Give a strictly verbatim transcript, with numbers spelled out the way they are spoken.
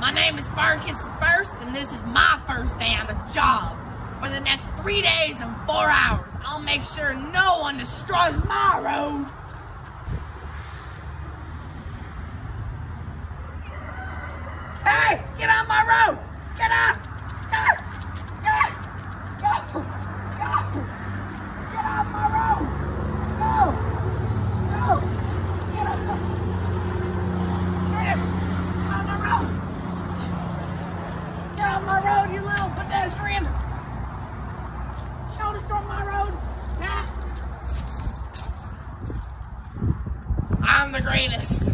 My name is Spartacus the First, and this is my first day on the job. For the next three days and four hours, I'll make sure no one destroys my road. Hey, get on my road! Get on! Go! Go! Go! Go! Get on my road! Go! Go! Get on! Yes! Get on my road! Get on my road, you little pedestrian! Don't destroy my road! Nah! I'm the greatest!